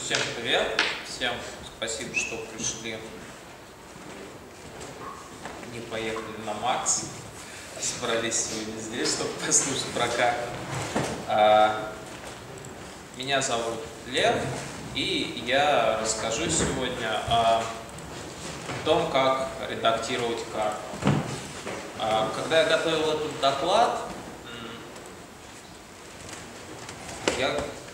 Всем привет, всем спасибо, что пришли, не поехали на Макс, собрались сегодня здесь, чтобы послушать про карту. Меня зовут Лев, и я расскажу сегодня о том, как редактировать карту. Когда я готовил этот доклад, я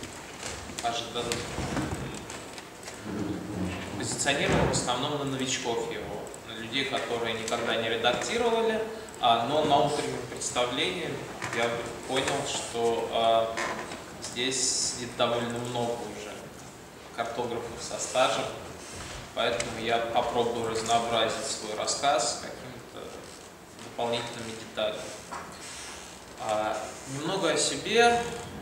позиционировал в основном на новичков его, на людей, которые никогда не редактировали, но на утреннем представлении я понял, что здесь сидит довольно много уже картографов со стажем, поэтому я попробую разнообразить свой рассказ какими-то дополнительными деталями. Немного о себе.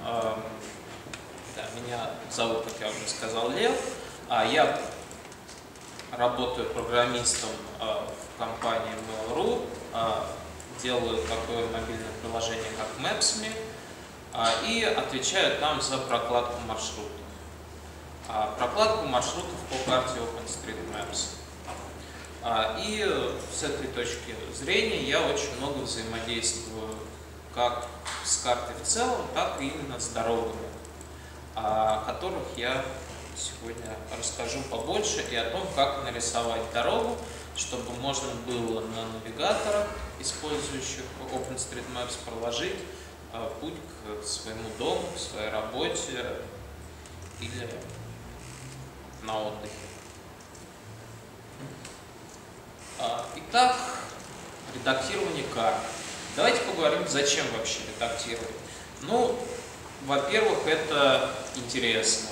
Меня зовут, как я уже сказал, Лев. Я работаю программистом в компании Mail.ru, делаю такое мобильное приложение, как Maps.me, и отвечаю там за прокладку маршрутов. Прокладку маршрутов по карте OpenStreetMaps. И с этой точки зрения я очень много взаимодействую как с картой в целом, так и именно с дорогами, о которых я сегодня расскажу побольше, и о том, как нарисовать дорогу, чтобы можно было на навигаторах, использующих OpenStreetMaps, проложить путь к своему дому, к своей работе или на отдыхе. Итак, редактирование карт. Давайте поговорим, зачем вообще редактировать. Ну, во-первых, это интересно.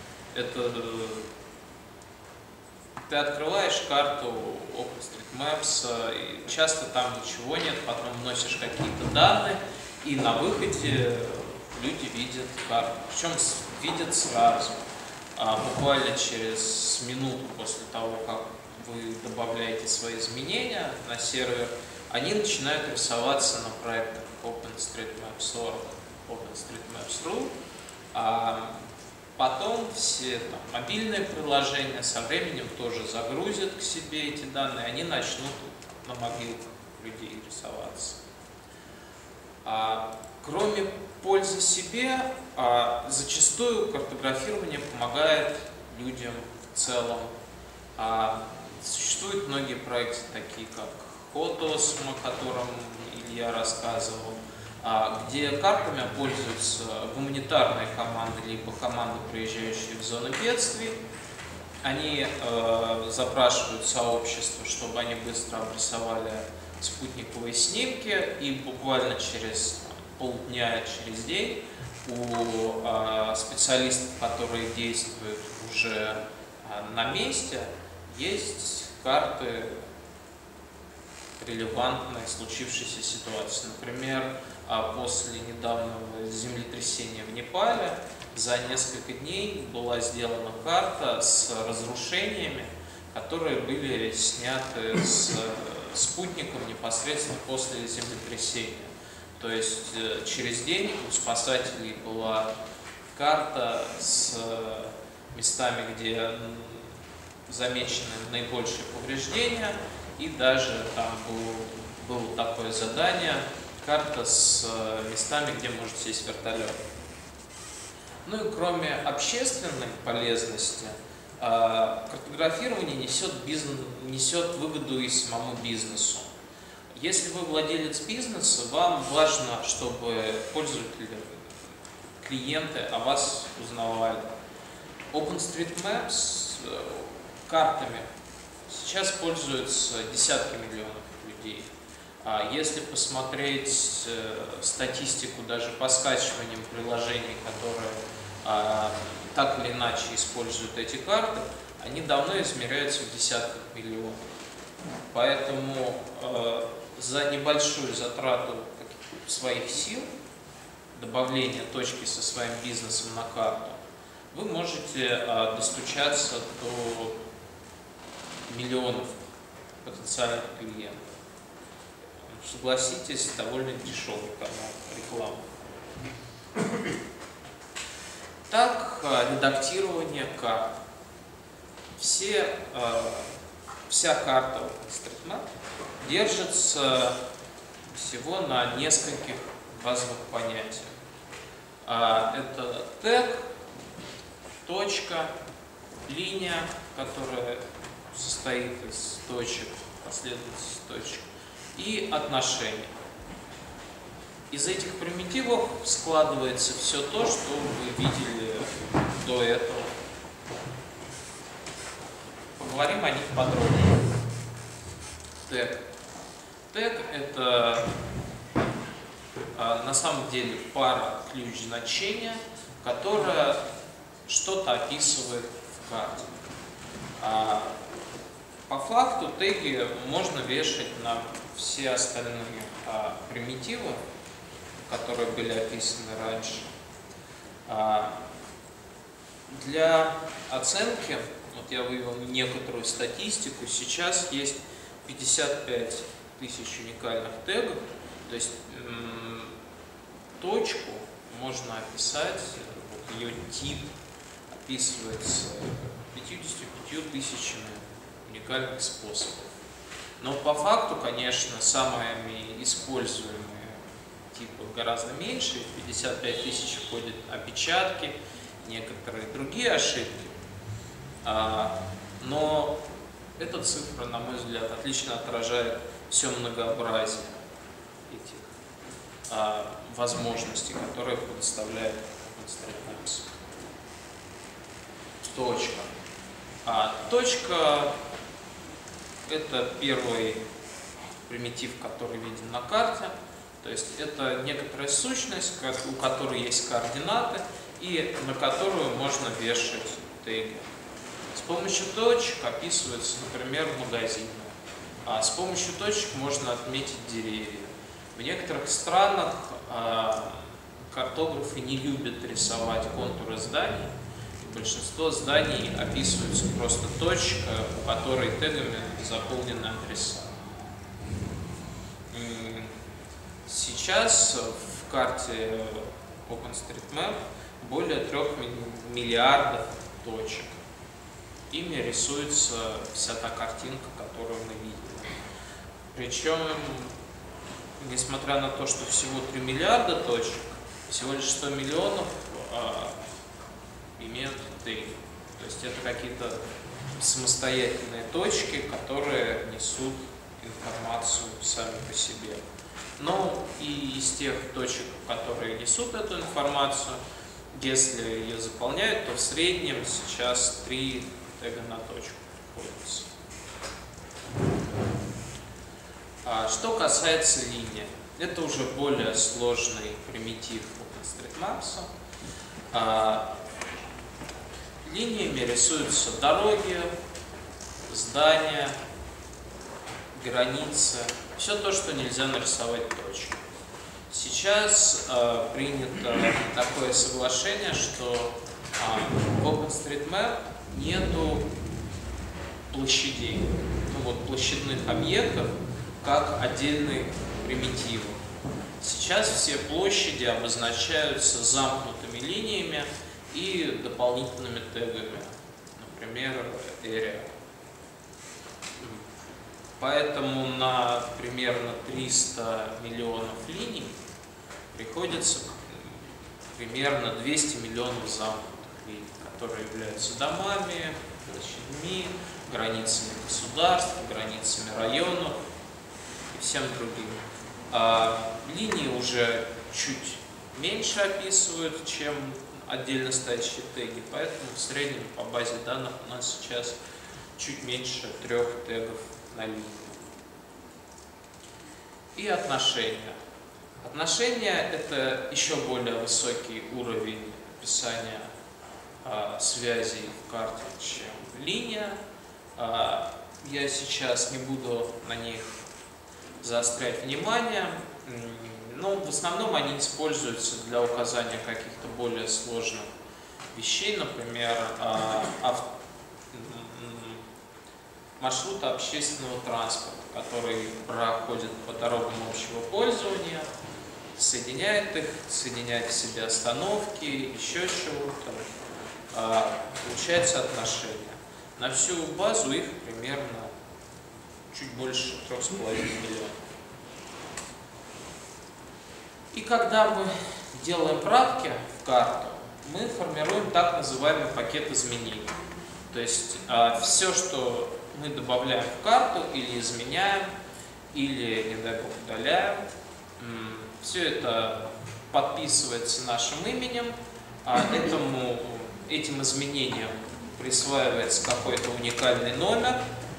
Ты открываешь карту OpenStreetMaps, и часто там ничего нет, потом вносишь какие-то данные, и на выходе люди видят карту. Причем видят сразу. Буквально через минуту после того, как вы добавляете свои изменения на сервер, они начинают рисоваться на проектах OpenStreetMaps.org, OpenStreetMaps.ru. Потом все мобильные приложения со временем тоже загрузят к себе эти данные, они начнут на мобилках людей рисоваться. Кроме пользы себе, зачастую картографирование помогает людям в целом. Существуют многие проекты, такие как Хотосм, о котором Илья рассказывал, где картами пользуются гуманитарные команды, либо команды, приезжающие в зону бедствий. Они запрашивают сообщество, чтобы они быстро обрисовали спутниковые снимки, и буквально через полдня, через день у специалистов, которые действуют уже на месте, есть карты релевантной случившейся ситуации. Например, после недавнего землетрясения в Непале за несколько дней была сделана карта с разрушениями, которые были сняты с спутников непосредственно после землетрясения. То есть через день у спасателей была карта с местами, где замечены наибольшие повреждения, и даже там было такое задание, карта с местами, где может сесть вертолет. Ну и кроме общественной полезности, картографирование несет выгоду и самому бизнесу. Если вы владелец бизнеса, вам важно, чтобы пользователи, клиенты о вас узнавали. OpenStreetMaps картами сейчас пользуются десятки миллионов людей. Если посмотреть статистику даже по скачиваниям приложений, которые так или иначе используют эти карты, они давно измеряются в десятках миллионов. Поэтому за небольшую затрату своих сил, добавление точки со своим бизнесом на карту, вы можете достучаться до миллионов потенциальных клиентов. Согласитесь, довольно дешевый канал рекламы. Так, редактирование карт. Вся карта OpenStreetMap держится всего на нескольких базовых понятиях. Это тег, точка, линия, которая состоит из точек, последовательность точек, и отношения. Из этих примитивов складывается все то, что вы видели до этого. Поговорим о них подробнее. Тег. Тег – это на самом деле пара ключ-значения, которая что-то описывает в карте. По факту теги можно вешать на все остальные примитивы, которые были описаны раньше. Для оценки, вот я вывел некоторую статистику, сейчас есть 55 тысяч уникальных тегов, то есть точку можно описать, вот ее тип описывается 55 тысячами уникальных способов. Но по факту, конечно, самыми используемые типы гораздо меньше, в 55 тысяч входят опечатки, некоторые другие ошибки. Но эта цифра, на мой взгляд, отлично отражает все многообразие этих возможностей, которые предоставляет OpenStreetMap. Точка. Точка – это первый примитив, который виден на карте. То есть это некоторая сущность, у которой есть координаты, и на которую можно вешать теги. С помощью точек описывается, например, магазины. С помощью точек можно отметить деревья. В некоторых странах картографы не любят рисовать контуры зданий. Большинство зданий описываются просто точка, у которой тегами заполнены адреса. Сейчас в карте OpenStreetMap более 3 миллиардов точек. Ими рисуется вся та картинка, которую мы видим. Причем, несмотря на то, что всего 3 миллиарда точек, всего лишь 100 миллионов имеют теги. То есть это какие-то самостоятельные точки, которые несут информацию сами по себе. Но и из тех точек, которые несут эту информацию, если ее заполняют, то в среднем сейчас 3 тега на точку приходится. Что касается линии, это уже более сложный примитив OpenStreetMap. Линиями рисуются дороги, здания, границы, все то, что нельзя нарисовать точкой. Сейчас принято такое соглашение, что в OpenStreetMap нету площадей, площадных объектов, как отдельных примитивов. Сейчас все площади обозначаются замкнутыми линиями и дополнительными тегами, например, area. Поэтому на примерно 300 миллионов линий приходится примерно 200 миллионов замкнутых линий, которые являются домами, площадьми, границами государств, границами районов и всем другим. Линии уже чуть меньше описывают, чем отдельно стоящие теги, поэтому в среднем по базе данных у нас сейчас чуть меньше 3 тегов на линии. И отношения. Отношения – это еще более высокий уровень описания связей в карте, чем линия. Я сейчас не буду на них заострять внимание, но в основном они используются для указания каких-то более сложных вещей, например, маршрута общественного транспорта, который проходит по дорогам общего пользования, соединяет их, соединяет в себе остановки, еще чего-то. Получается отношение. На всю базу их примерно чуть больше 3,5 миллионов. И когда мы делаем правки в карту, мы формируем так называемый пакет изменений. То есть все, что мы добавляем в карту или изменяем, или, не дай бог, удаляем, все это подписывается нашим именем, этим изменениям присваивается какой-то уникальный номер.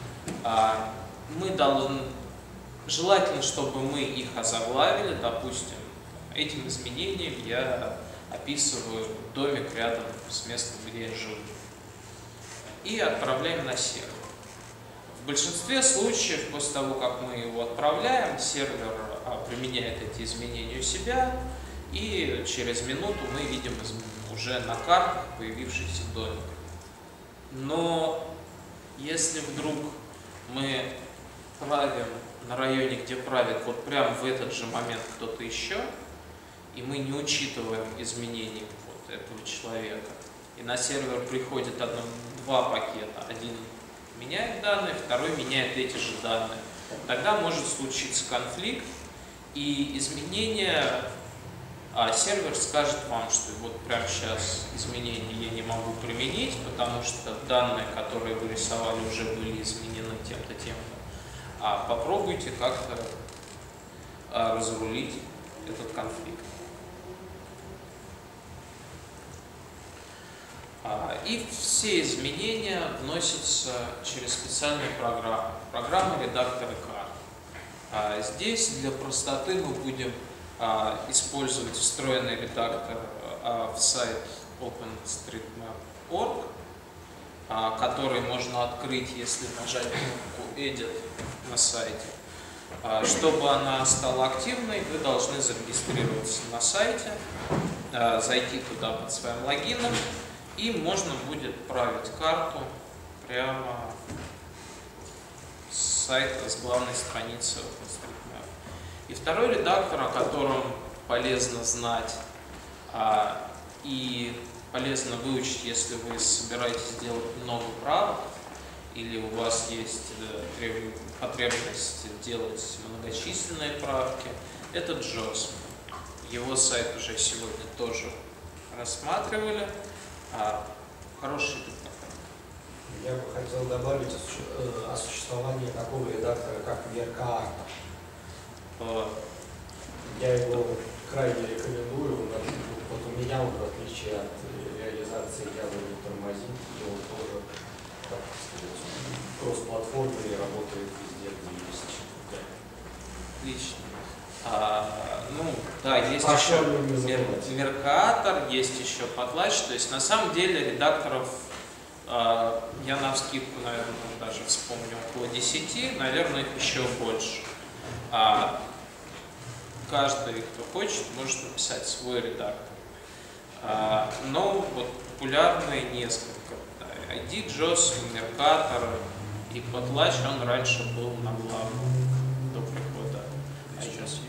Желательно, чтобы мы их озаглавили, допустим, этим изменением я описываю домик рядом с местом, где я живу, и отправляем на сервер. В большинстве случаев, после того, как мы его отправляем, сервер применяет эти изменения у себя, и через минуту мы видим уже на картах появившийся домик. Но если вдруг мы правим на районе, где правит вот прямо в этот же момент кто-то еще, и мы не учитываем изменений вот этого человека, и на сервер приходит два пакета, один меняет данные, второй меняет эти же данные, тогда может случиться конфликт, и изменения, сервер скажет вам, что вот прямо сейчас изменения я не могу применить, потому что данные, которые вы рисовали, уже были изменены тем-то, тем-то. Попробуйте как-то разрулить этот конфликт. И все изменения вносятся через специальные программы. Программы редакторы карт. Здесь для простоты мы будем использовать встроенный редактор в сайт OpenStreetMap.org, который можно открыть, если нажать кнопку Edit на сайте. Чтобы она стала активной, вы должны зарегистрироваться на сайте, зайти туда под своим логином, и можно будет править карту прямо с сайта, с главной страницы OpenStreetMap. И второй редактор, о котором полезно знать и полезно выучить, если вы собираетесь делать много правок, или у вас есть потребность делать многочисленные правки, это JOSM. Его сайт уже сегодня тоже рассматривали. Хороший редактор. Я бы хотел добавить о существовании такого редактора, как Mercator. Я его крайне рекомендую. Вот у меня он, в отличие от реализации Java не тормозит, и он тоже, как сказать, кросс-платформенный, работает везде, где есть. Отлично. Да, есть еще Mercator, есть еще Potlatch. То есть на самом деле редакторов, я навскидку, наверное, даже вспомню около 10, наверное, их еще больше. Каждый, кто хочет, может написать свой редактор. Но вот популярные несколько. ID, JOSM, Mercator и Potlatch, он раньше был на главном до прихода. А сейчас есть.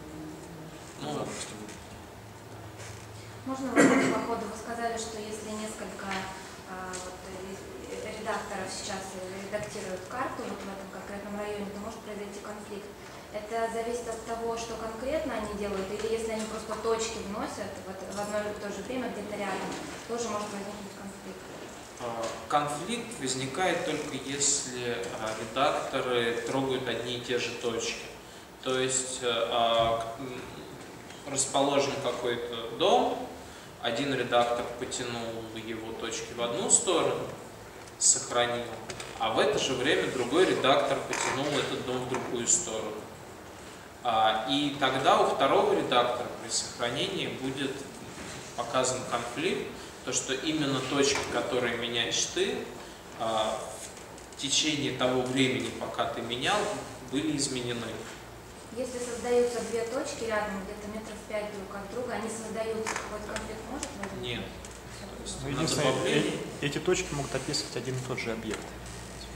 Можно вопрос по ходу? Вы сказали, что если несколько редакторов сейчас редактируют карту вот в этом конкретном районе, то может произойти конфликт. Это зависит от того, что конкретно они делают, или если они просто точки вносят вот в одно и то же время где-то рядом, тоже может возникнуть конфликт. Конфликт возникает только если редакторы трогают одни и те же точки. То есть расположен какой-то дом, один редактор потянул его точки в одну сторону, сохранил, а в это же время другой редактор потянул этот дом в другую сторону. И тогда у второго редактора при сохранении будет показан конфликт, то что именно точки, которые меняешь ты, в течение того времени, пока ты менял, были изменены. Если создаются две точки рядом, где-то метров 5 друг от друга, они создают какой-то конфликт, может возникнуть? Нет. Единственное, эти точки могут описывать один и тот же объект.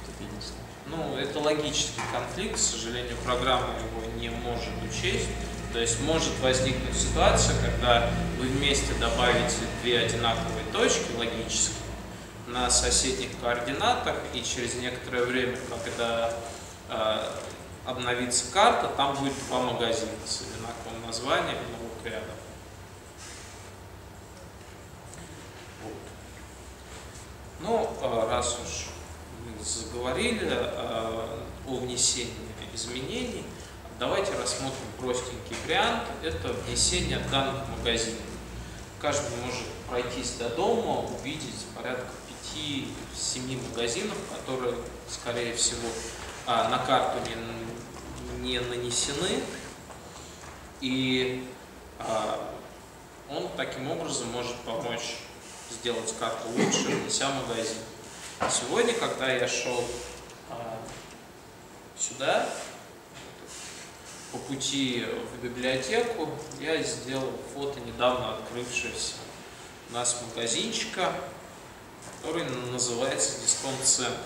Это логический конфликт, к сожалению, программа его не может учесть. То есть может возникнуть ситуация, когда вы вместе добавите две одинаковые точки логически на соседних координатах, и через некоторое время, когда обновится карта, там будет два магазина с одинаковым названием новых рядом. Вот. Ну, раз уж мы заговорили о внесении изменений, давайте рассмотрим простенький вариант. Это внесение данных магазинов. Каждый может пройтись до дома, увидеть порядка 5-7 магазинов, которые, скорее всего, на карту не нанесены. И он таким образом может помочь сделать карту лучше, внеся магазин. Сегодня, когда я шел сюда, по пути в библиотеку, я сделал фото недавно открывшегося у нас магазинчика, который называется Дисконт-центр.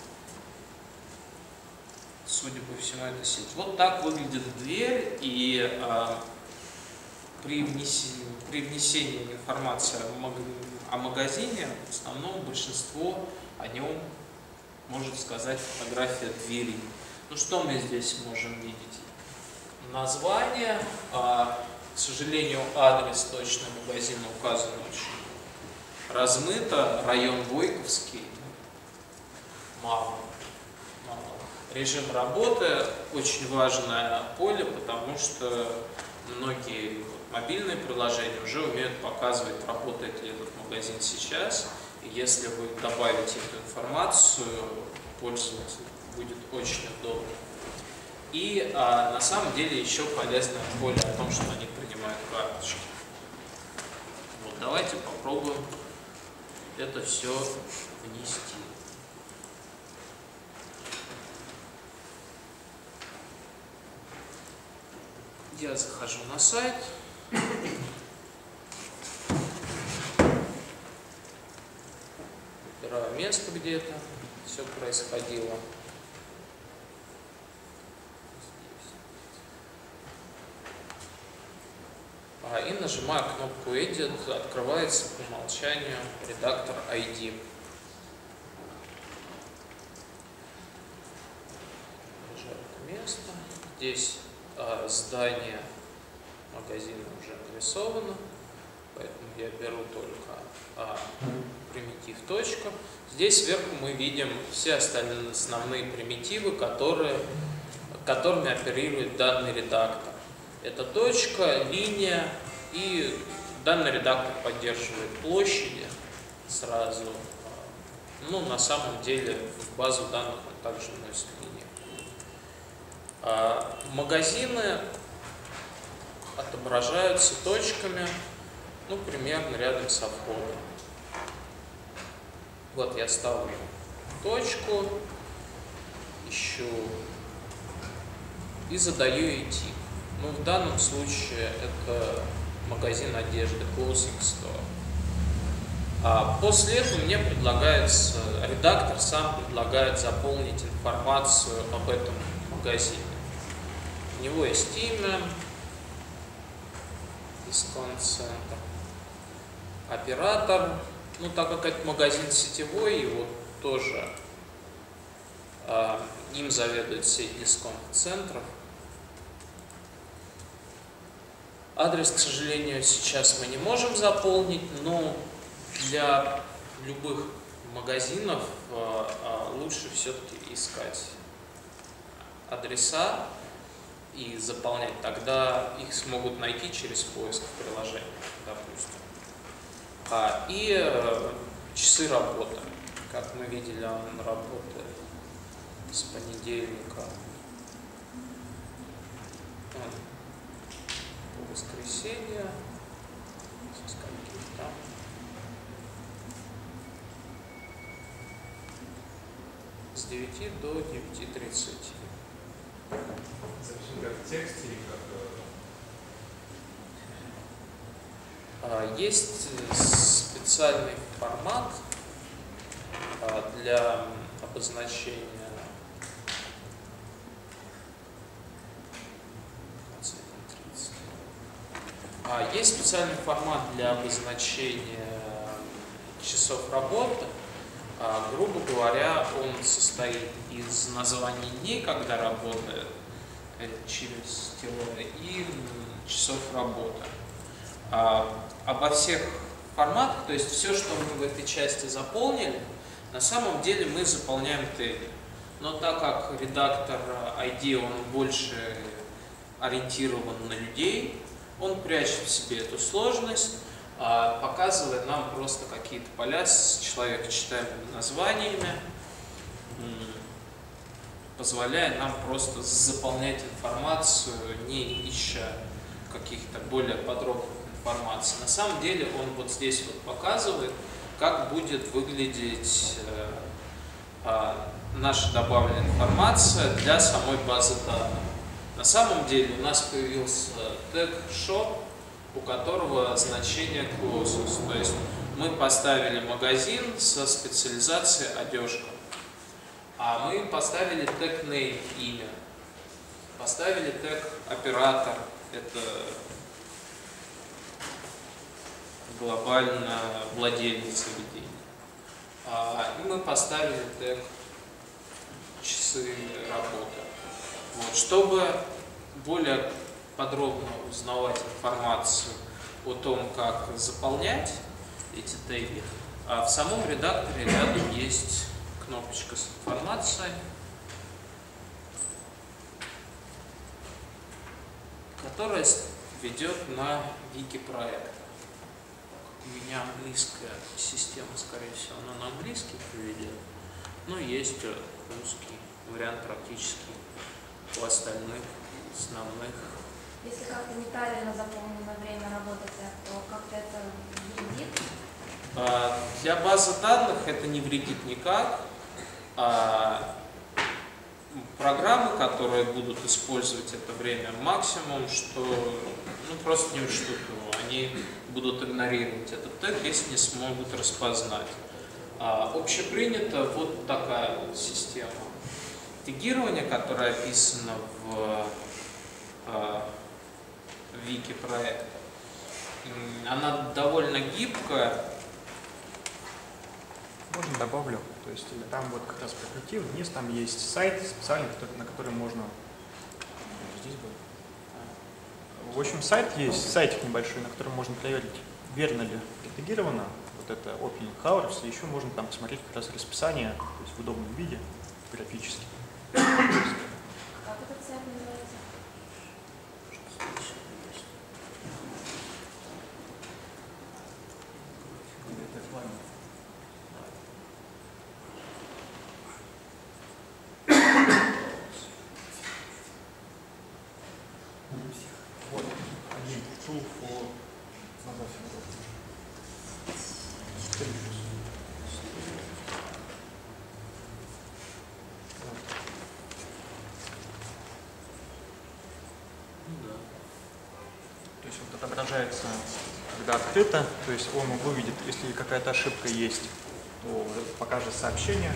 Судя по всему, это сеть. Вот так выглядит дверь, и при внесении информации о магазине, в основном большинство о нем может сказать фотография двери. Ну что мы здесь можем видеть? Название, к сожалению, адрес точно магазина указан очень размыто, район Войковский, мало. Режим работы очень важное поле, потому что многие мобильные приложения уже умеют показывать, работает ли этот магазин сейчас. И если вы добавите эту информацию, пользователю будет очень удобно. И на самом деле еще полезное поле о том, что они принимают карточки. Вот, давайте попробуем это все внести. Я захожу на сайт. Выбираю место, где это все происходило. И нажимаю кнопку Edit, открывается по умолчанию редактор ID. Нажимаю это место. Здесь здание магазина уже нарисовано, поэтому я беру только примитив точка. Здесь сверху мы видим все остальные основные примитивы, которыми оперирует данный редактор. Это точка, линия, и данный редактор поддерживает площади сразу. Ну, на самом деле в базу данных он также вносит линии. Магазины отображаются точками, ну, примерно рядом со входом. Вот я ставлю точку, ищу и задаю ей тип. Ну, в данном случае это магазин одежды, Clothing Store. После этого мне предлагается, редактор сам предлагает заполнить информацию об этом магазине. У него есть имя, Дисконт-центр, оператор. Ну, так как это магазин сетевой, его тоже им заведует сеть дисконт-центров. Адрес, к сожалению, сейчас мы не можем заполнить, но для любых магазинов лучше все-таки искать адреса и заполнять. Тогда их смогут найти через поиск в приложении, допустим. И часы работы. Как мы видели, он работает с понедельника по воскресенье. Со скольки там? С 9 до 9:30. Совсем как в тексте или как? Есть специальный формат для обозначения Есть специальный формат для обозначения часов работы. Грубо говоря, он состоит из названий дней, когда работает через тире, и часов работы. Обо всех форматах, то есть все, что мы в этой части заполнили, на самом деле мы заполняем теги. Но так как редактор ID, он больше ориентирован на людей, он прячет в себе эту сложность, показывает нам просто какие-то поля с человекочитаемыми названиями, позволяя нам просто заполнять информацию, не ища каких-то более подробных информаций. На самом деле он вот здесь вот показывает, как будет выглядеть наша добавленная информация для самой базы данных. На самом деле у нас появился тег shop, у которого значение closest, то есть мы поставили магазин со специализацией одежка, а мы поставили тег name, имя, поставили тег оператор, это глобально владелец заведения, и мы поставили тег часы работы. Вот, чтобы более подробно узнавать информацию о том, как заполнять эти теги, в самом редакторе рядом есть кнопочка с информацией, которая ведет на вики проекта. У меня английская система, скорее всего, она на английский приведет, но есть русский вариант практически у остальных основных. Если как-то неправильно заполнено время работы, то как-то это вредит? Для базы данных это не вредит никак. Программы, которые будут использовать это время, максимум, что просто не учтут его. Они будут игнорировать этот тег, если не смогут распознать. Общепринята вот такая вот система тегирования, которая описана в вики проекта. Она довольно гибкая. Можно добавлю, то есть там вот как раз прокрутив вниз, там есть сайт специальный, на который можно. Здесь был. В общем, сайт есть, сайтик небольшой, на котором можно проверить, верно ли протегировано. Вот это opening hours, и еще можно там посмотреть как раз расписание, то есть в удобном виде, графически. Как этот сайт называется? Вот, один tool for То есть вот отображается, когда открыто, то есть он выведет, если какая-то ошибка есть, то покажет сообщение.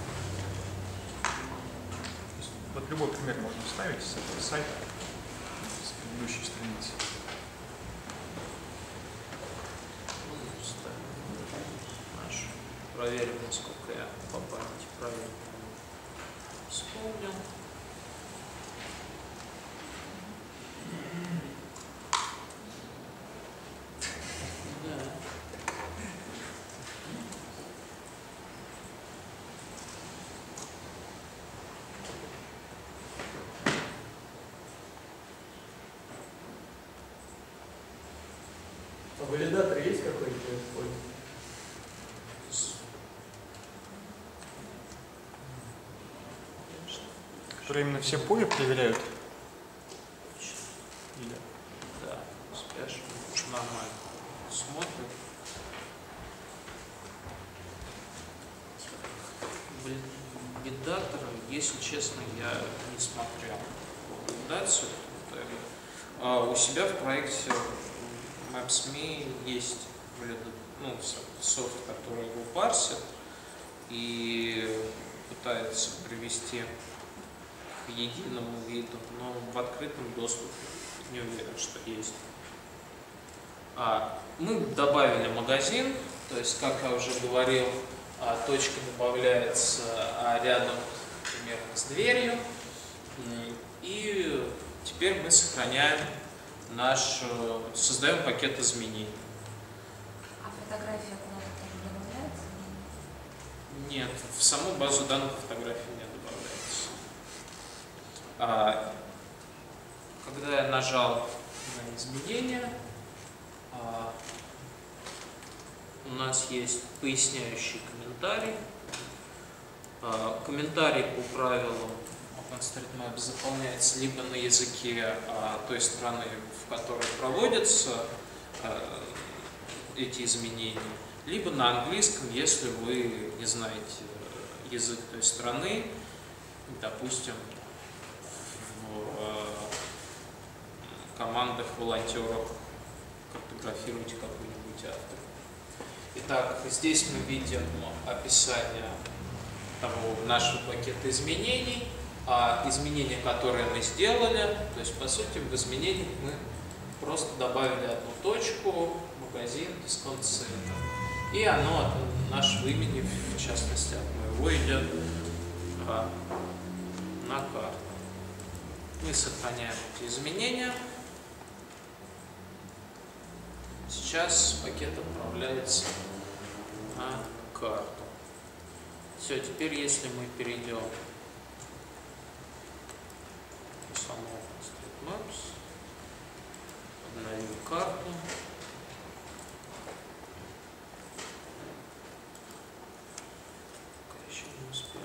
Вот любой пример можно вставить с этого сайта, с предыдущей страницы. Проверим, насколько я по памяти правильно вспомнил. А валидатор есть какой-то? Которые именно все поле проверяют? Или? Да, спрашиваю, нормально. Смотрим. Валидатора, если честно, я не смотрел валидацию. У себя в проекте Maps.me есть софт, который его парсит и пытается привести к единому виду, но в открытом доступе не уверен, что есть. Мы добавили магазин, то есть, как я уже говорил, точка добавляется рядом примерно с дверью. И теперь мы сохраняем создаем пакет изменений. А фотография куда-то тоже добавляется? Нет, в саму базу данных фотографии не добавляется. Когда я нажал на изменения, у нас есть поясняющий комментарий. Комментарий по правилам OpenStreetMap заполняется либо на языке той страны, в которой проводятся эти изменения, либо на английском, если вы не знаете язык той страны, допустим, в командах волонтеров картографируйте какой-нибудь автор. Итак, здесь мы видим описание того нашего пакета изменений, изменения, которые мы сделали. То есть, по сути, в изменениях мы просто добавили одну точку, магазин, дисконт-центр. И оно от нашего имени, в частности, от моего, идет на карту. Мы сохраняем эти изменения. Сейчас пакет отправляется на карту. Все, теперь если мы перейдем в саму OpenStreetMaps, обновим карту, пока еще не успел.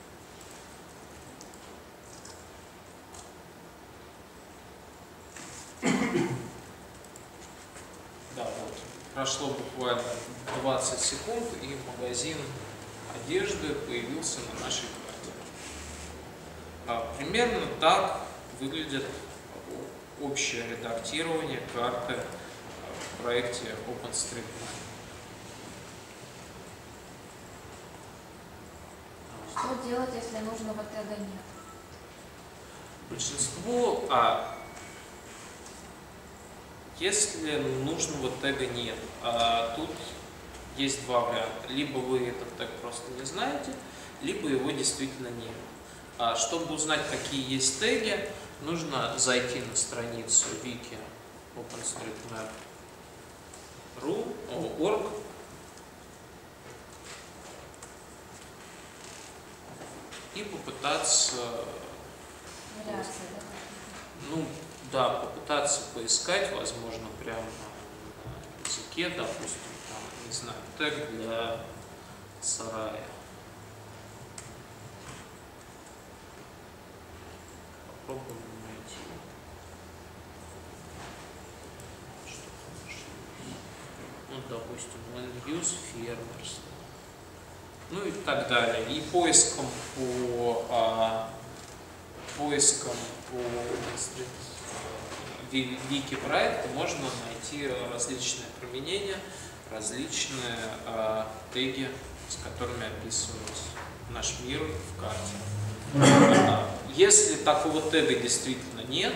Да, вот. Прошло буквально 20 секунд, и магазин одежды появился на нашей карте. Примерно так выглядит общее редактирование карты в проекте OpenStreetMap. Что делать, если нужного тега нет? Большинство, если нужного тега нет, тут есть два варианта. Либо вы этот тег просто не знаете, либо его действительно нет. Чтобы узнать, какие есть теги, нужно зайти на страницу wiki OpenStreetMap.org и попытаться, попытаться поискать, возможно, прямо на языке, допустим, там, не знаю, тег для сарая. Попробуем найти. Ну, допустим, land use farmers. Ну и так далее. И поиском по вики проекта можно найти различные применения, различные теги, с которыми описывается наш мир в карте. Если такого тега действительно нет,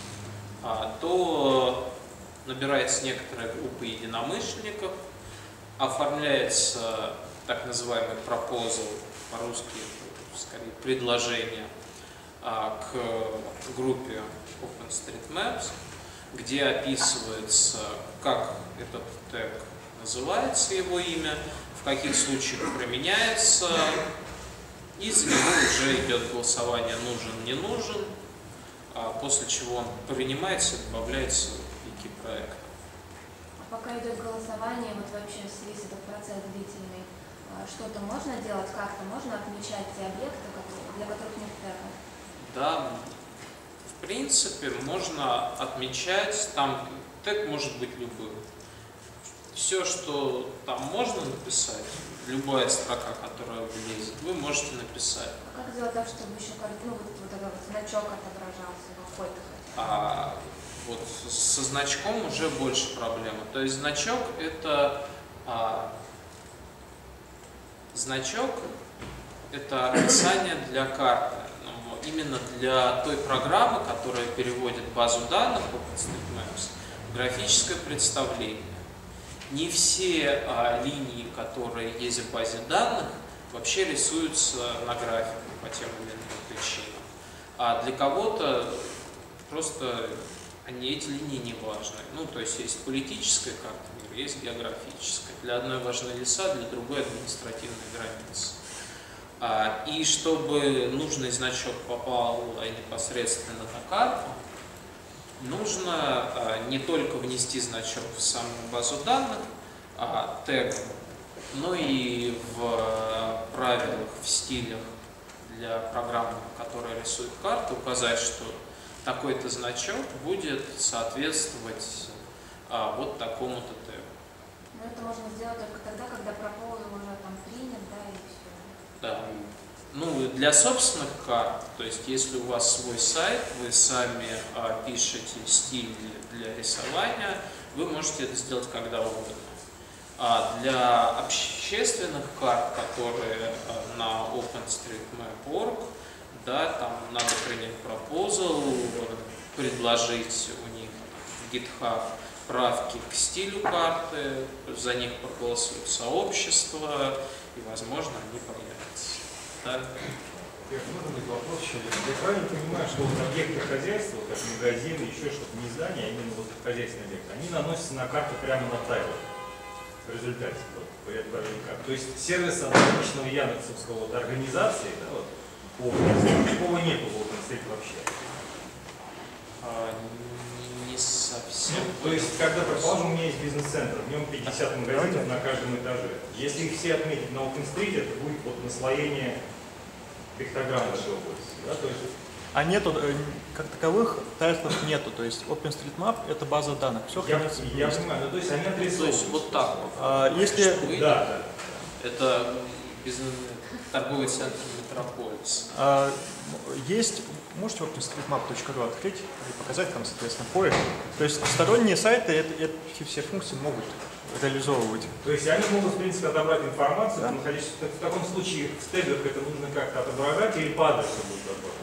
то набирается некоторая группа единомышленников, оформляется так называемый proposal, по-русски скорее предложение, к группе OpenStreetMaps, где описывается, как этот тег называется, его имя, в каких случаях применяется, и за него уже идет голосование нужен, не нужен, после чего он принимается и добавляется в вики проекта. А пока идет голосование, вот вообще весь этот процесс длительный, что-то можно делать, как-то можно отмечать те объекты, для которых нет тега? Да, в принципе, можно отмечать, там тег может быть любым. Все, что там можно написать, любая строка, которая влезет, вы можете написать. А как сделать так, чтобы еще вот этот вот значок отображался какой-то хотя бы? Вот со значком уже больше проблема. То есть значок это описание для карты. Именно для той программы, которая переводит базу данных OpenStreetMaps, графическое представление. Не все линии, которые есть в базе данных, вообще рисуются на графике по тем или иным причинам. А для кого-то просто эти линии не важны. Ну, то есть есть политическая карта мира, есть географическая. Для одной важны леса, для другой административные границы. И чтобы нужный значок попал непосредственно на карту, нужно не только внести значок в саму базу данных тегом, но и в правилах, в стилях для программы, которая рисует карту, указать, что такой-то значок будет соответствовать вот такому-то тегу. Но это можно сделать только тогда, когда пропозал уже там принят, да, и все. Да. Ну, для собственных карт, то есть если у вас свой сайт, вы сами пишете стиль для рисования, вы можете это сделать когда угодно. А для общественных карт, которые на OpenStreetMap.org, да, там надо принять пропозал, предложить у них в GitHub правки к стилю карты, за них проголосует сообщество, и, возможно, они появятся. Да? Может быть вопрос еще. Я правильно понимаю, что вот объекты хозяйства, как магазины, еще что-то, не здания, а именно вот хозяйственные объекты, они наносятся на карту прямо на тайлах в результате. Вот, то есть сервис аналогичного яндексовского вот, организации, да, вот, такого нету в OpenStreet вообще. Не совсем. То есть, когда, предположим, у меня есть бизнес-центр, в нем 50 магазинов на каждом этаже. Если их все отметить на OpenStreet, это будет вот наслоение пиктограмм в этой области. Да? То есть... А нету, как таковых тайтлов нету, то есть OpenStreetMap это база данных. Все я понимаю, ну, то есть они отрисовываются. То есть вот так вот. Если... Да. Это торговый центр Метрополис. Есть, можете OpenStreetMap.ru открыть и показать там, соответственно, поиск. То есть сторонние сайты эти все функции могут реализовывать. То есть они могут, в принципе, отобрать информацию, да. Находясь в таком случае в тегах это нужно как-то отображать или по адресу будет отображать?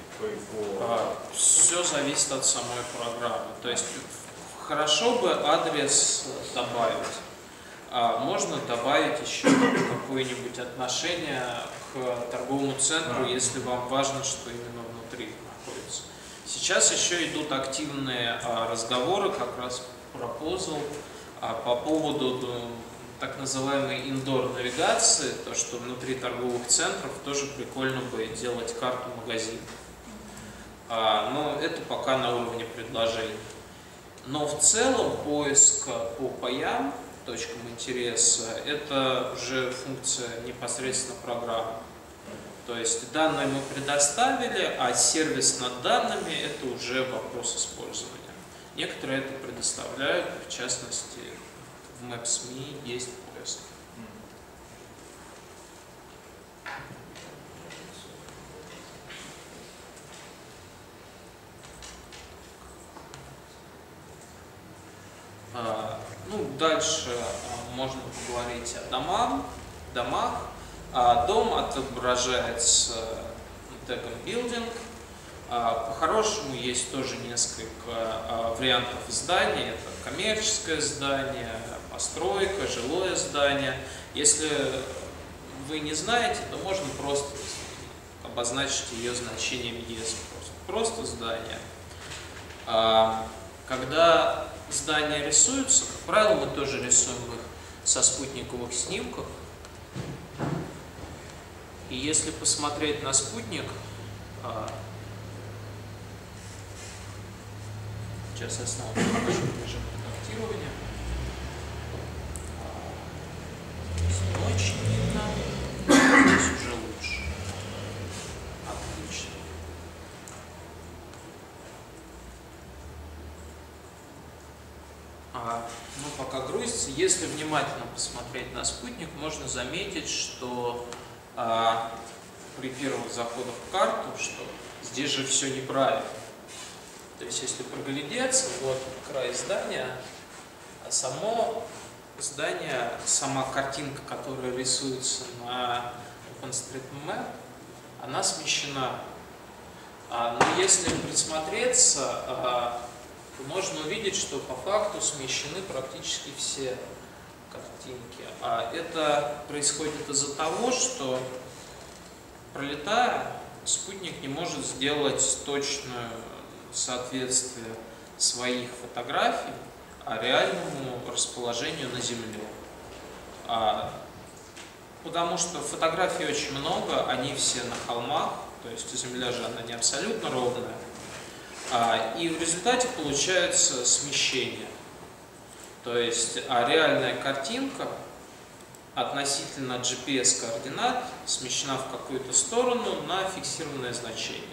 Все зависит от самой программы. То есть хорошо бы адрес добавить. Можно добавить еще какое-нибудь отношение к торговому центру, если вам важно, что именно внутри находится. Сейчас еще идут активные разговоры, как раз пропозал, по поводу так называемой индор-навигации, то, что внутри торговых центров тоже прикольно бы делать карту магазина. Но это пока на уровне предложений. Но в целом поиск по паям, точкам интереса, это уже функция непосредственно программы. То есть данные мы предоставили, а сервис над данными – это уже вопрос использования. Некоторые это предоставляют, в частности, в Maps.me есть поиск. Ну, дальше можно поговорить о домах. Дом отображается тегом building. По-хорошему есть тоже несколько вариантов зданий. Это коммерческое здание, постройка, жилое здание. Если вы не знаете, то можно просто обозначить ее значением ES. Просто здание. Когда здания рисуются, как правило, мы тоже рисуем их со спутниковых снимков. И если посмотреть на спутник, сейчас я снова покажу режим редактирования. Здесь не очень видно, здесь уже лучше. Отлично. Ну, пока грузится, если внимательно посмотреть на спутник, можно заметить, что при первых заходах в карту, что здесь же все неправильно. То есть, если проглядеться, вот край здания, а само здание, сама картинка, которая рисуется на OpenStreetMap, она смещена. Но если присмотреться, то можно увидеть, что по факту смещены практически все картинки. А это происходит из-за того, что, пролетая, спутник не может сделать точное соответствие своих фотографий реальному расположению на Земле. Потому что фотографий очень много, они все на холмах, то есть Земля же она не абсолютно ровная. И в результате получается смещение. То есть реальная картинка относительно GPS-координат смещена в какую-то сторону на фиксированное значение.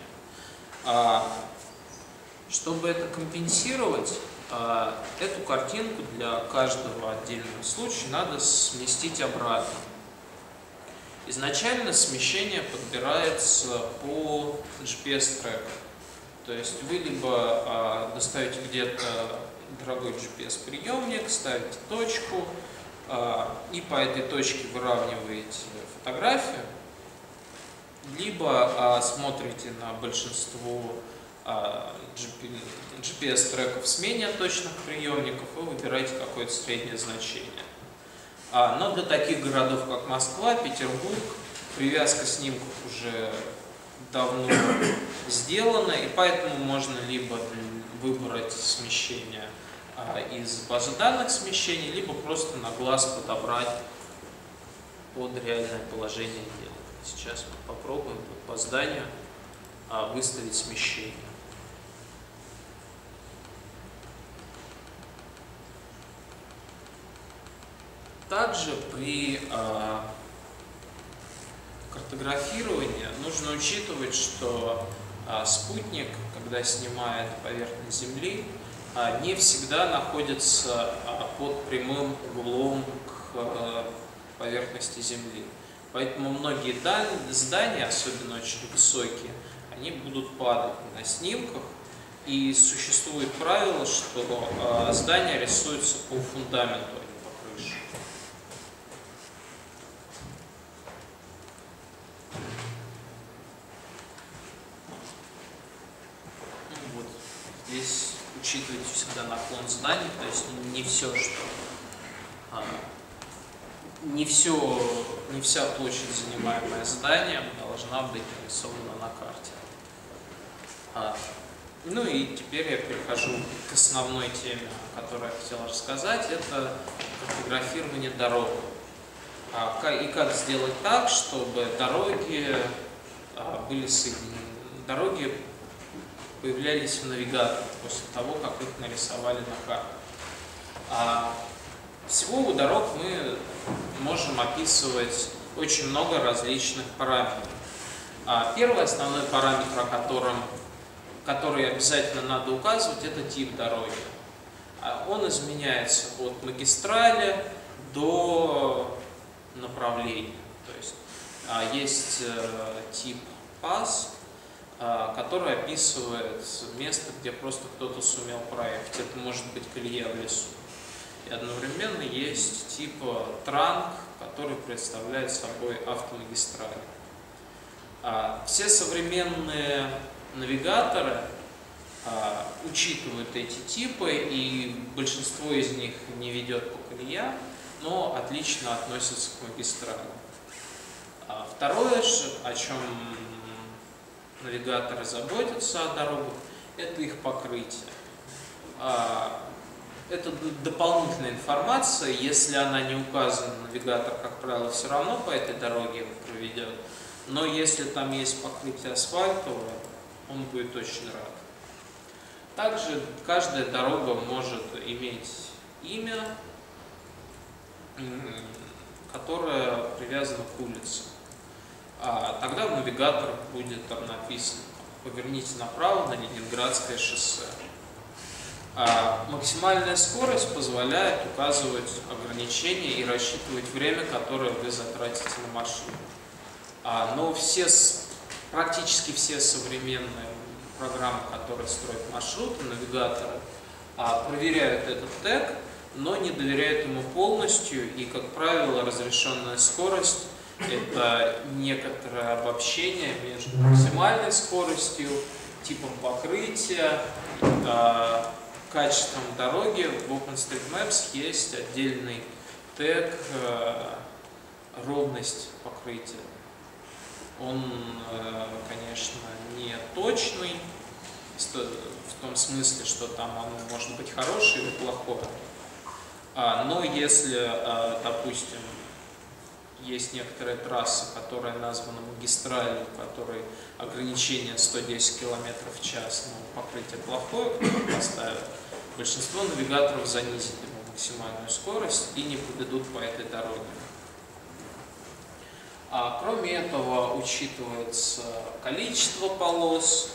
Чтобы это компенсировать, эту картинку для каждого отдельного случая надо сместить обратно. Изначально смещение подбирается по GPS-треку. То есть вы либо доставите где-то дорогой GPS-приемник, ставите точку, и по этой точке выравниваете фотографию, либо смотрите на большинство GPS-треков с менее точных приемников и выбираете какое-то среднее значение. Но для таких городов, как Москва, Петербург, привязка снимков уже давно сделана, и поэтому можно либо выбрать смещение из базы данных смещений, либо просто на глаз подобрать под реальное положение дела. Сейчас мы попробуем по зданию выставить смещение. Также при картографировании нужно учитывать, что спутник, когда снимает поверхность Земли, не всегда находится под прямым углом к поверхности Земли. Поэтому многие здания, особенно очень высокие, они будут падать на снимках. И существует правило, что здания рисуются по фундаменту, а не по крыше. Вот здесь учитывайте всегда наклон зданий, то есть не все, что не вся площадь, занимаемая зданием, должна быть нарисована на карте. Ну и теперь я перехожу к основной теме, о которой я хотел рассказать. Это картографирование дорог. И как сделать так, чтобы дороги были соединены. Дороги появлялись в навигаторе после того, как их нарисовали на карте. Всего у дорог мы можем описывать очень много различных параметров. Первый основной параметр, который обязательно надо указывать, это тип дороги. Он изменяется от магистрали до направления. То есть есть тип пас, который описывает место, где просто кто-то сумел проехать. Это может быть колея в лесу. И одновременно есть тип транк, который представляет собой автомагистраль. Все современные навигаторы учитывают эти типы, и большинство из них не ведет по колеям, но отлично относятся к магистрали. Второе, о чем навигаторы заботятся о дорогах, это их покрытие. Это дополнительная информация, если она не указана, навигатор, как правило, все равно по этой дороге его проведет. Но если там есть покрытие асфальтовое, он будет очень рад. Также каждая дорога может иметь имя, которое привязано к улице. Тогда в навигаторах будет там написано: поверните направо на Ленинградское шоссе. Максимальная скорость позволяет указывать ограничения и рассчитывать время, которое вы затратите на маршрут. Но практически все современные программы, которые строят маршруты, навигаторы, проверяют этот тег, но не доверяют ему полностью, и, как правило, разрешенная скорость – это некоторое обобщение между максимальной скоростью, типом покрытия качеством дороги в OpenStreetMaps есть отдельный тег ровность покрытия. Он, конечно, не точный, в том смысле, что там оно может быть хорошее или плохое. Но если, допустим, есть некоторые трассы, которые названы магистралью, у которой ограничение 110 км в час, но покрытие плохое, кто поставит, большинство навигаторов занизит ему максимальную скорость и не поведут по этой дороге. Кроме этого, учитывается количество полос,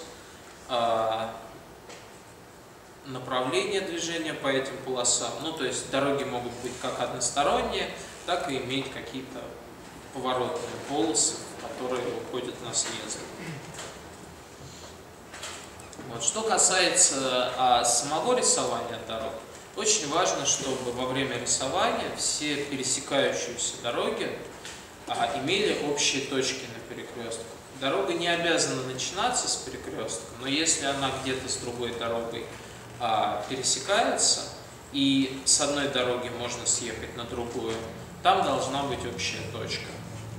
направление движения по этим полосам. Ну, то есть дороги могут быть как односторонние, так и иметь какие-то поворотные полосы, которые уходят на съезд. Вот. Что касается самого рисования дорог, очень важно, чтобы во время рисования все пересекающиеся дороги имели общие точки на перекрестках. Дорога не обязана начинаться с перекрестка, но если она где-то с другой дорогой пересекается, и с одной дороги можно съехать на другую, там должна быть общая точка.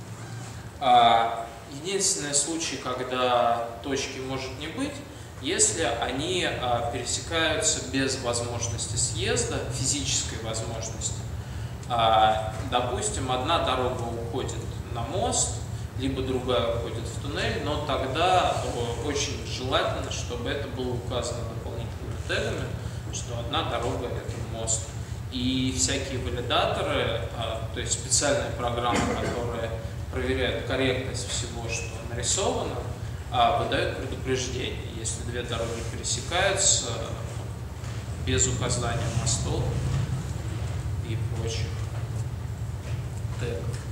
Единственный случай, когда точки может не быть, если они пересекаются без возможности съезда, физической возможности. Допустим, одна дорога уходит на мост, либо другая уходит в туннель, но тогда очень желательно, чтобы это было указано дополнительными тегами, что одна дорога – это мост. И всякие валидаторы, то есть специальные программы, которые проверяют корректность всего, что нарисовано, выдают предупреждение, если две дороги пересекаются без указания мостов и прочих тегов.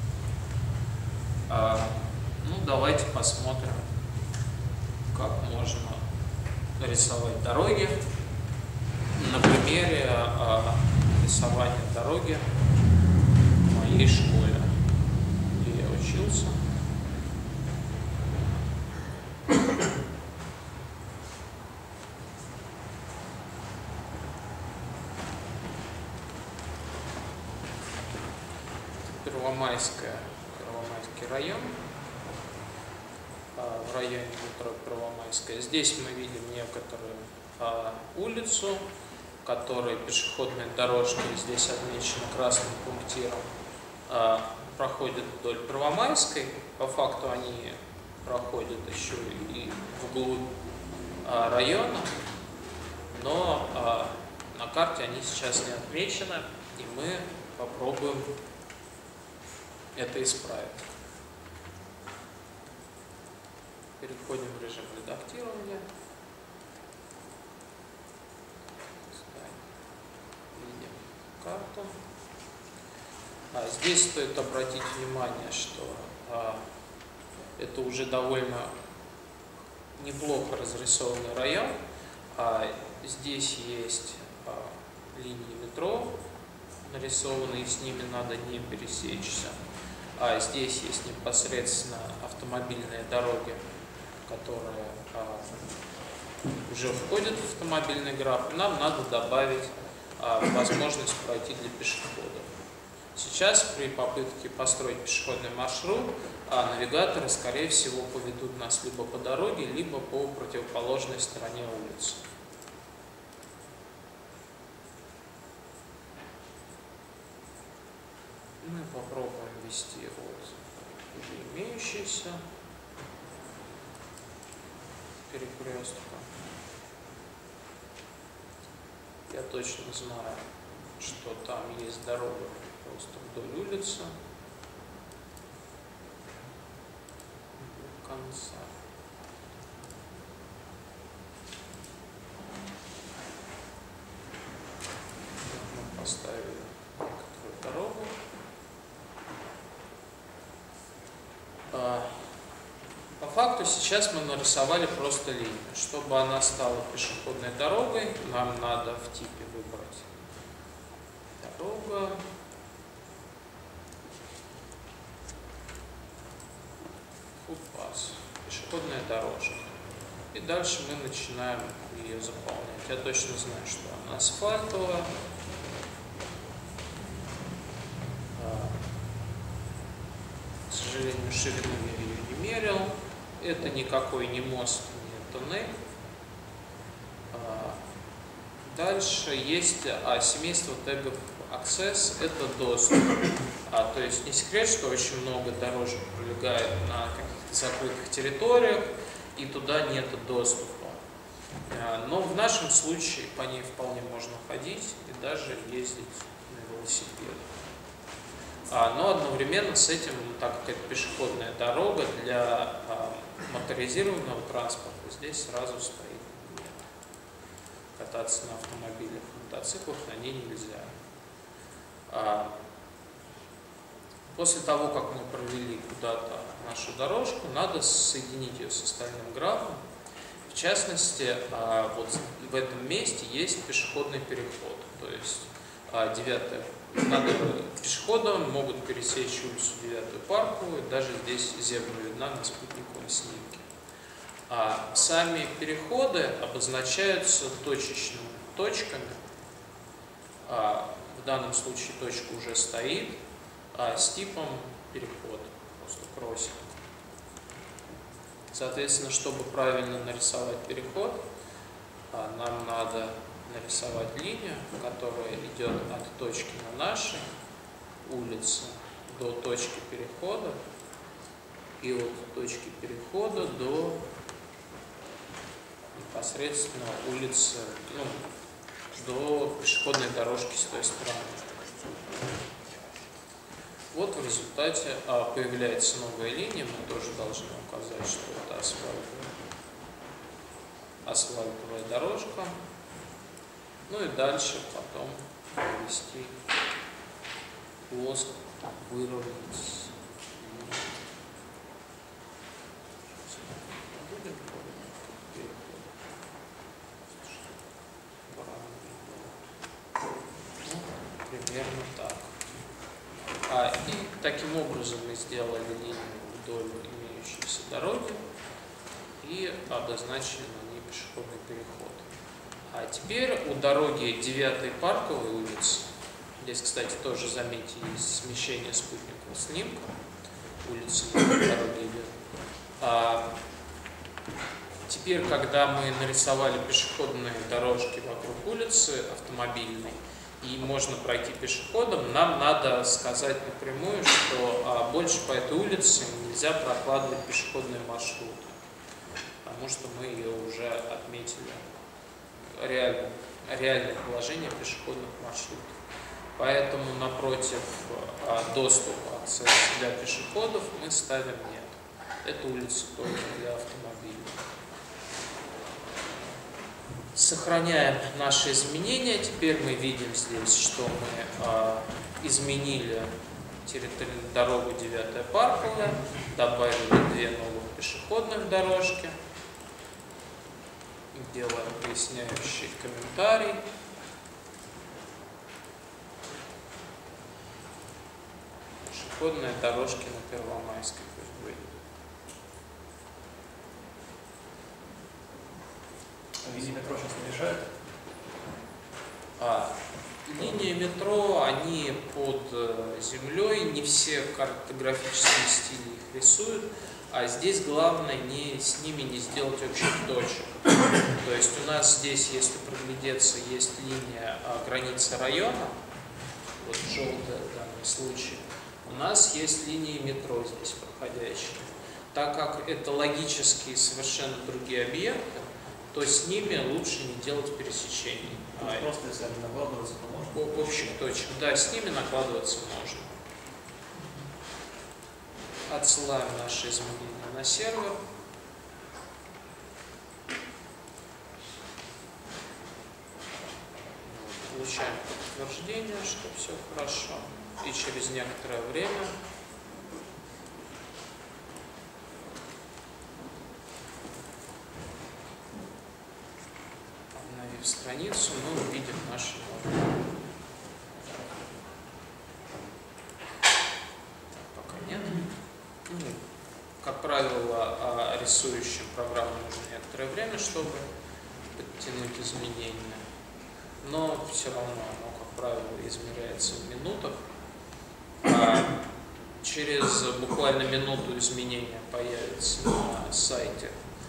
Ну, давайте посмотрим, как можно рисовать дороги на примере рисования дороги в моей школе, где я учился. Первомайский район, в районе метро Первомайская. Здесь мы видим некоторую улицу, в которой пешеходные дорожки, здесь отмечены красным пунктиром, проходят вдоль Первомайской. По факту они проходят еще и вглубь района, но на карте они сейчас не отмечены, и мы попробуем это исправить. Переходим в режим редактирования. Видим карту. Здесь стоит обратить внимание, что это уже довольно неплохо разрисованный район. Здесь есть линии метро нарисованные, с ними надо не пересечься. Здесь есть непосредственно автомобильные дороги, которые уже входят в автомобильный граф. Нам надо добавить возможность пройти для пешеходов. Сейчас при попытке построить пешеходный маршрут навигаторы, скорее всего, поведут нас либо по дороге, либо по противоположной стороне улицы. Мы попробуем ввести от уже имеющейся перекрестка. Я точно знаю, что там есть дорога просто вдоль улицы до конца. Мы поставили некоторую дорогу. По факту сейчас мы нарисовали просто линию. Чтобы она стала пешеходной дорогой, нам надо в типе выбрать дорога, футпасс, пешеходная дорожка. И дальше мы начинаем ее заполнять. Я точно знаю, что она асфальтовая. К сожалению, ширину я ее не мерил. Это никакой не мост, не тоннель. Дальше есть семейство тегов Access, это доступ. То есть не секрет, что очень много дорожек пролегает на каких-то закрытых территориях, и туда нет доступа. Но в нашем случае по ней вполне можно ходить и даже ездить на велосипеде. Но одновременно с этим, так как это пешеходная дорога для моторизированного транспорта, здесь сразу стоит нет. Кататься на автомобилях, мотоциклах на ней нельзя. После того, как мы провели куда-то нашу дорожку, надо соединить ее с остальным графом. В частности, вот в этом месте есть пешеходный переход. То есть 9 пешеходы могут пересечь улицу 9-ю Парковую, даже здесь зебра видна на спутниковом снимке. Сами переходы обозначаются точечными точками. В данном случае точка уже стоит, с типом переход, просто кроссинг. Соответственно, чтобы правильно нарисовать переход, нам надо нарисовать линию, которая идет от точки на нашей улице до точки перехода, и от точки перехода до непосредственно улицы, до пешеходной дорожки с той стороны. Вот в результате появляется новая линия, мы тоже должны указать, что это асфальтовая дорожка. Ну и дальше потом провести плоско, выровнять. Примерно так. И таким образом мы сделали линию вдоль имеющейся дороги и обозначили на ней пешеходный переход. А теперь у дороги 9-й Парковой улицы, здесь, кстати, тоже, заметьте, есть смещение спутникового снимка, улицы дороги идет. Теперь, когда мы нарисовали пешеходные дорожки вокруг улицы автомобильной, и можно пройти пешеходом, нам надо сказать напрямую, что больше по этой улице нельзя прокладывать пешеходные маршруты, потому что мы ее уже отметили, реальное положение пешеходных маршрутов. Поэтому напротив доступа для пешеходов мы ставим нет. Это улица только для автомобилей. Сохраняем наши изменения. Теперь мы видим здесь, что мы изменили дорогу 9-я Парковая, добавили 2 новых пешеходных дорожки. Делаем поясняющий комментарий. Пешеходные дорожки на Первомайской пусть будет. Линии метро сейчас не мешают? Линии метро, они под землей, не все картографические стили их рисуют, а здесь главное с ними не сделать общих точек. То есть у нас здесь, если приглядеться, есть линия границы района, вот желтая в данном случае, у нас есть линии метро здесь проходящие. Так как это логические совершенно другие объекты, то с ними лучше не делать пересечений. Просто если они накладываются, то можно? Общих точек, да, с ними накладываться можно. Отсылаем наши изменения на сервер. Получаем подтверждение, что все хорошо. И через некоторое время страницу, мы увидим наши новые. Пока нет. Как правило, рисующим программам нужно некоторое время, чтобы подтянуть изменения. Но все равно оно, как правило, измеряется в минутах. Через буквально минуту изменения появятся на сайте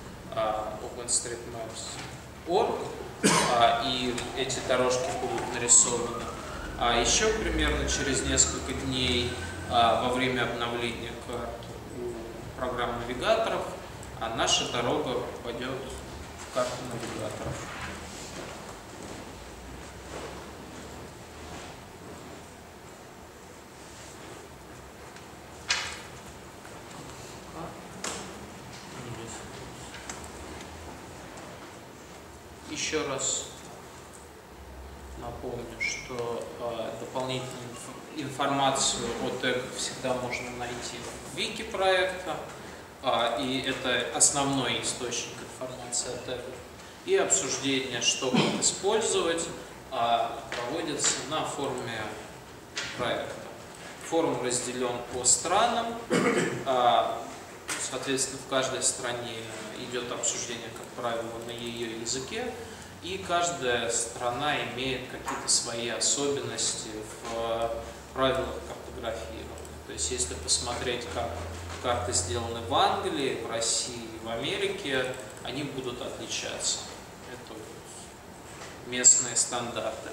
OpenStreetMaps.org, и эти дорожки будут нарисованы. А еще примерно через несколько дней во время обновления карт у программ навигаторов наша дорога попадет в карту навигаторов. Еще раз напомню, что дополнительную информацию о тегах всегда можно найти в вики проекта, и это основной источник информации о тегах. И обсуждение, что как использовать, проводится на форуме проекта. Форум разделен по странам, соответственно, в каждой стране идет обсуждение, как правило, на ее языке, и каждая страна имеет какие-то свои особенности в правилах картографирования. То есть, если посмотреть, как карты сделаны в Англии, в России, в Америке, они будут отличаться. Это вот местные стандарты.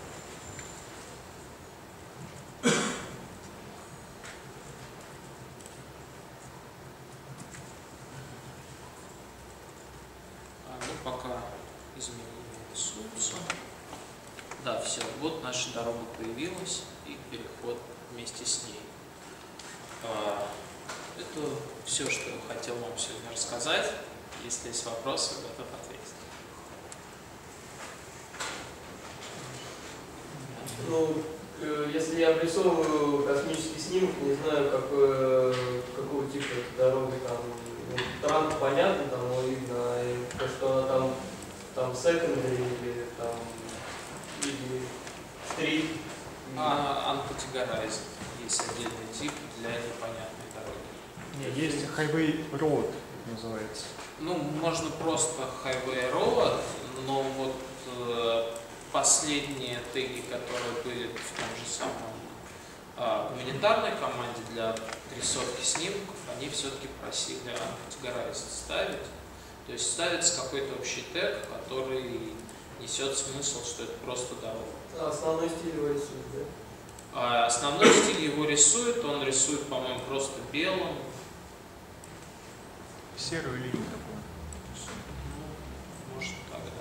Пока изменения рисуются. Да, все, вот наша дорога появилась и переход вместе с ней. Это все, что я хотел вам сегодня рассказать. Если есть вопросы, готов ответить. Ну, если я обрисовываю космический снимок, не знаю, какого типа это дорога, там, транс понятно, там его видно, и то, что она там secondary или стрит. Uncategorized. Есть отдельный тип для непонятной дороги. Нет, есть Highway Road называется. Ну, можно просто Highway Road, но вот последние теги, которые были в том же самом гуманитарной команде для рисовки снимков, они все-таки просили Uncategorized ставить. То есть ставится какой-то общий тег, который несет смысл, что это просто дорога. Основной стиль его рисует, да? Основной стиль его рисует, он рисует, по-моему, просто белым. Серую линию такую. Ну, может, тогда.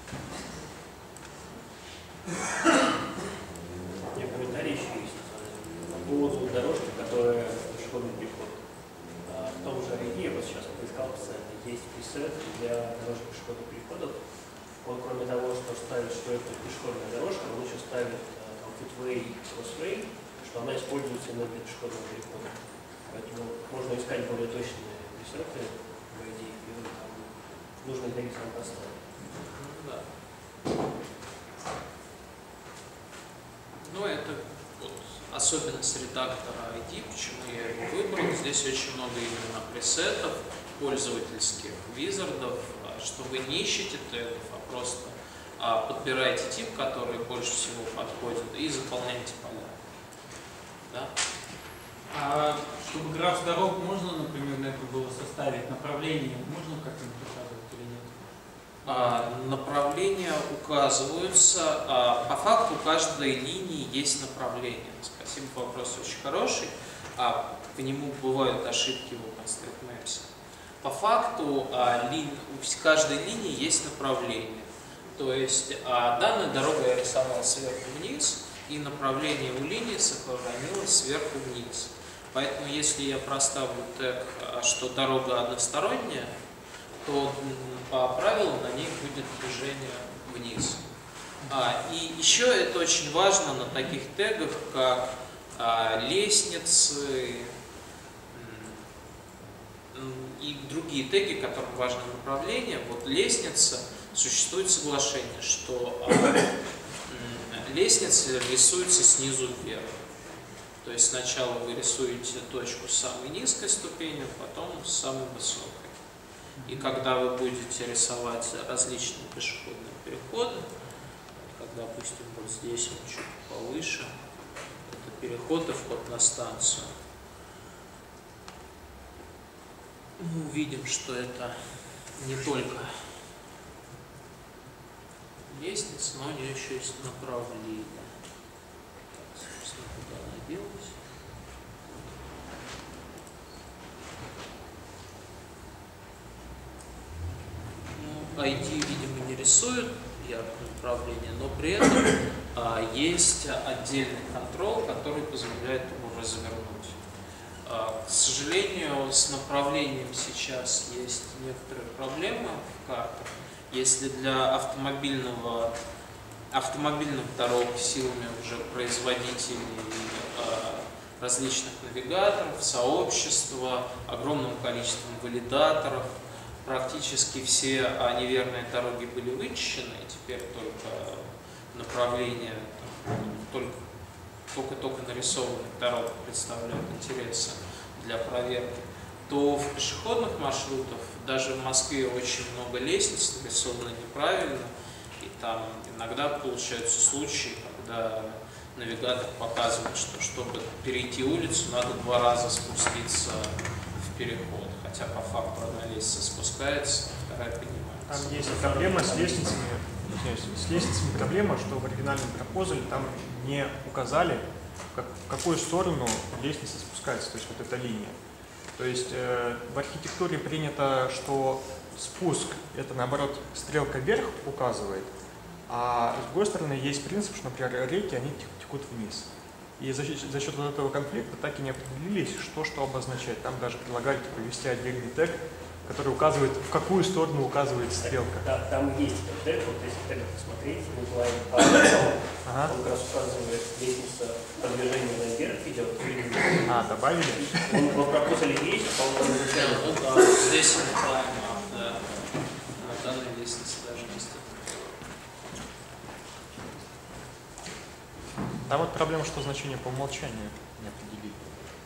У меня комментарий еще есть по поводу дорожки, которая пешеходный переход. В том же ID, я вот сейчас поискал специально, есть пресет для дорожек пешеходных переходов. Он, кроме того, что ставит, что это пешеходная дорожка, он еще ставит footway, crossway, что она используется именно для пешеходного перехода. Поэтому можно искать более точные пресеты в ID, и там нужно теги сам поставить. Да. Ну, это вот особенность редактора ID, почему я его выбрал. Здесь очень много именно пресетов, пользовательских визардов, что вы не ищете тегов, а просто подбираете тип, который больше всего подходит, и заполняете поля. Да? А чтобы граф дорог можно, например, на это было составить, направление можно как-нибудь указывать или нет? Направления указываются. По факту у каждой линии есть направление. Спасибо, вопрос очень хороший. По нему бывают ошибки в OpenStreetMaps. По факту у каждой линии есть направление. То есть данная дорога я рисовал сверху вниз, и направление у линии сохранилось сверху вниз. Поэтому если я проставлю тег, что дорога односторонняя, то по правилам на ней будет движение вниз. И еще это очень важно на таких тегах, как лестницы и другие теги, которым важно направление. Вот лестница, существует соглашение, что лестница рисуется снизу вверх. То есть сначала вы рисуете точку с самой низкой ступенью, потом с самой высокой. И когда вы будете рисовать различные пешеходные переходы, как, допустим, вот здесь он чуть повыше, это переход и вход на станцию, мы увидим, что это не только лестница, но у нее еще есть направление. Так, собственно, куда она делась? ID, видимо, не рисует яркое направление, но при этом есть отдельный контрол, который позволяет его развернуть. К сожалению, с направлением сейчас есть некоторые проблемы в картах. Если для автомобильных дорог силами уже производителей различных навигаторов, сообщества, огромным количеством валидаторов, практически все неверные дороги были вычищены, и теперь только направления, только нарисованных дорог представляют интересы для проверки, то в пешеходных маршрутах, даже в Москве очень много лестниц нарисовано неправильно, и там иногда получаются случаи, когда навигатор показывает, что чтобы перейти улицу, надо 2 раза спуститься в переход. Хотя по факту одна лестница спускается, вторая поднимается. Там есть проблема с лестницами. С лестницами проблема, что в оригинальном пропозале там не указали, в какую сторону лестница спускается, то есть вот эта линия. То есть в архитектуре принято, что спуск — это, наоборот, стрелка вверх указывает, а с другой стороны есть принцип, что, например, реки, они текут вниз. И за счет вот этого конфликта так и не определились, что обозначает. Там даже предлагали провести отдельный тег, который указывает, в какую сторону указывает стрелка. Да, там есть этот тег, вот если тег посмотреть, он как раз указывает лестница продвижения наверх идет. Добавили? Он в пропозале есть, по-моему, да, здесь на данной лестнице даже есть. Там вот проблема, что значение по умолчанию не определили.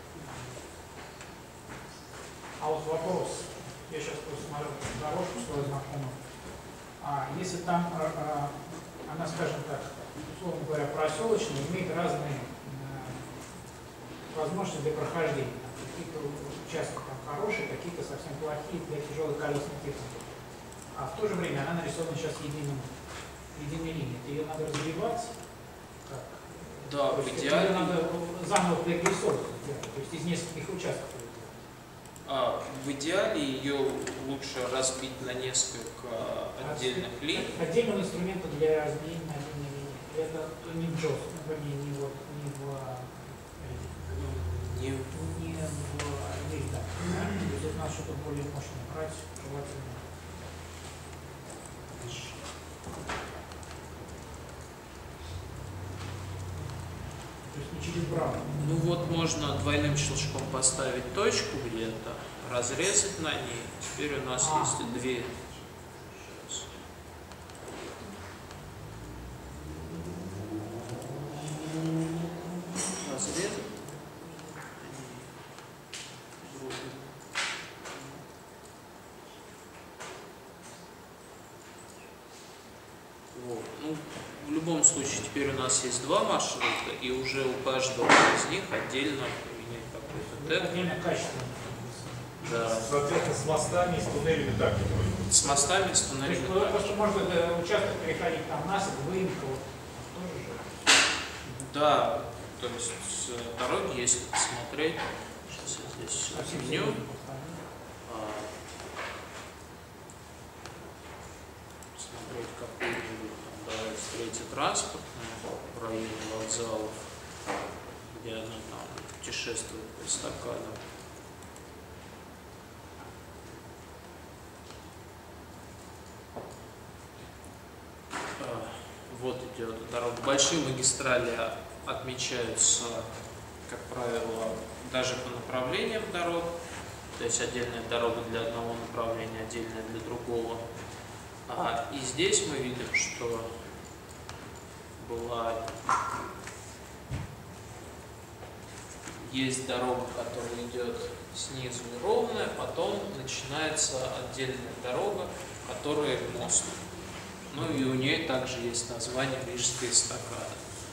А вот вопрос. Я сейчас просто смотрю дорожку свою знакомую. Если там она, скажем так, условно говоря, проселочная, имеет разные возможности для прохождения. Какие-то участки там хорошие, какие-то совсем плохие для тяжелой колесной техники. А в то же время она нарисована сейчас единой линией. Ее надо разбивать. Да, в идеале. Ее надо заново пририсовывать, то есть из нескольких участков. В идеале ее лучше разбить на несколько отдельных линий. Отдельного инструмента для разделения на отдельные линии. Это не в JOS, вернее, не в Вильда. То есть это надо что-то более мощное брать, желательно. То есть не через Браун. Ну вот можно двойным щелчком поставить точку где-то, разрезать на ней. Теперь у нас есть 2. Разрезать. Вот. Ну, в любом случае, теперь у нас есть 2 маршрута, и уже у каждого из них отдельно поменять какой-то тег. Отдельно качественно. Да. Соответственно, с мостами и с туннелями так. С мостами, с туннелями. Просто можно участок переходить там насыпь, выемка, вот, тоже же. Да, то есть дороги, если посмотреть, сейчас я здесь изменю. Смотреть какую-нибудь, давай, третий транспортную в районе вокзалов, где она там путешествует по эстакадам. Вот идет дорога. Большие магистрали отмечаются, как правило, даже по направлениям дорог. То есть отдельная дорога для одного направления, отдельная для другого. И здесь мы видим, что есть дорога, которая идет снизу и ровная, потом начинается отдельная дорога, которая мост. Ну и у нее также есть название Рижская эстакада.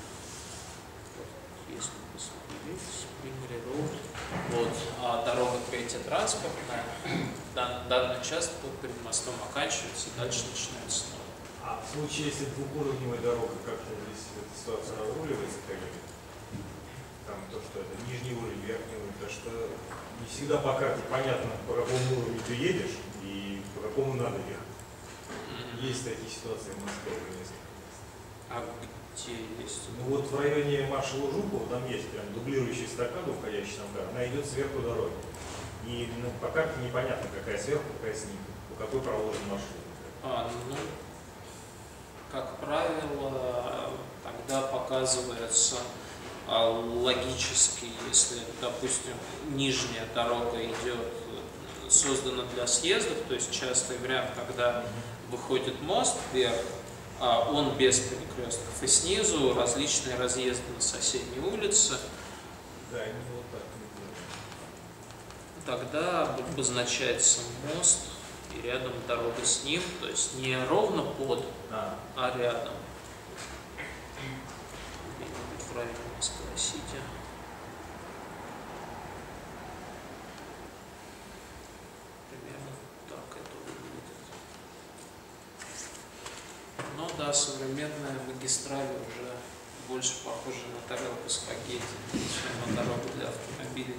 Если посмотреть, Spring Road. Вот, а дорога третья транспортная, данный участок перед мостом оканчивается, и дальше начинается снова. А в случае, если двухуровневая дорога, как-то здесь эта ситуация разруливается, коллеги? Там то, что это нижний уровень, верхний уровень, то что не всегда по карте понятно, по какому уровню ты едешь и по какому надо ехать. Есть такие ситуации в Москве. А где есть? Ну вот в районе маршала Жукова там есть прям дублирующая эстакада, уходящая там, она идет сверху дороги. И по карте непонятно, какая сверху, какая снизу, по какой проложен маршрут. Ну, как правило, тогда показывается логически, если, допустим, нижняя дорога идет, создана для съездов, то есть частый вариант, когда выходит мост вверх, он без перекрестков, и снизу различные разъезды на соседние улицы. Да, они вот так не делают. Тогда обозначается мост и рядом дорога с ним, то есть не ровно под, а рядом. Где-нибудь в районе Москва-Сити. Примерно так это выглядит. Но да, современная магистраль уже больше похожа на тарелку спагетти, чем на дорогу для автомобилей.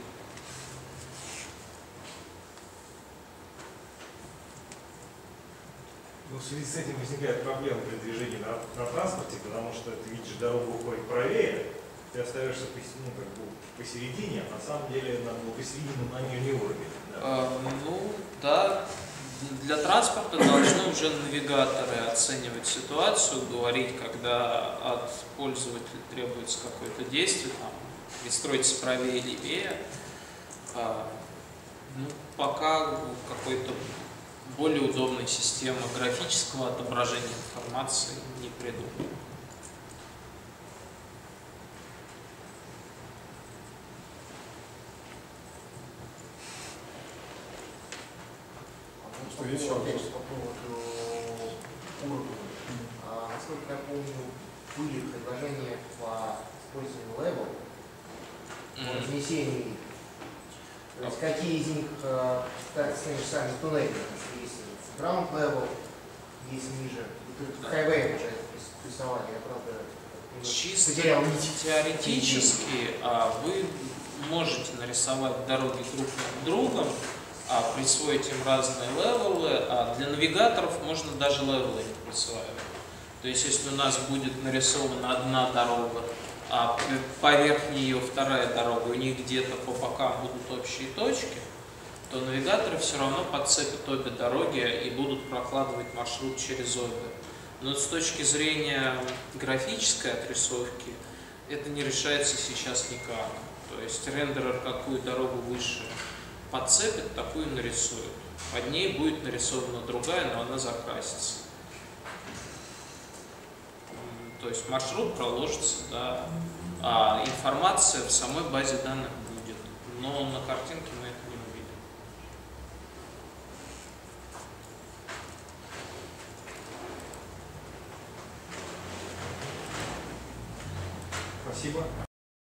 Ну, в связи с этим возникает проблема при движении на транспорте, потому что ты видишь, дорога уходит правее, ты остаешься посередине, а на самом деле надо было посередине на нижний уровень. Да. Ну да, для транспорта должны уже навигаторы оценивать ситуацию, говорить, когда от пользователя требуется какое-то действие, там, пристроиться правее или левее. Ну, пока какой-то более удобной системы графического отображения информации не придумали. Еще вопрос по поводу уровня. Насколько я помню, были предложения по использованию level, по разнесению. То есть какие из них, так с теми же самыми туннелями, есть ground level, есть ниже. Highway уже рисовали, я правда Чисто потерял нить. теоретически вы можете нарисовать дороги друг над другом, присвоить им разные левелы, а для навигаторов можно даже левелы не присваивать. То есть если у нас будет нарисована одна дорога, а поверх нее вторая дорога, у них где-то по бокам будут общие точки, то навигаторы все равно подцепят обе дороги и будут прокладывать маршрут через обе. Но с точки зрения графической отрисовки это не решается сейчас никак. То есть рендерер какую дорогу выше подцепит, такую нарисует. Под ней будет нарисована другая, но она закрасится. То есть маршрут проложится, да, а информация в самой базе данных будет. Но на картинке мы это не увидим. Спасибо.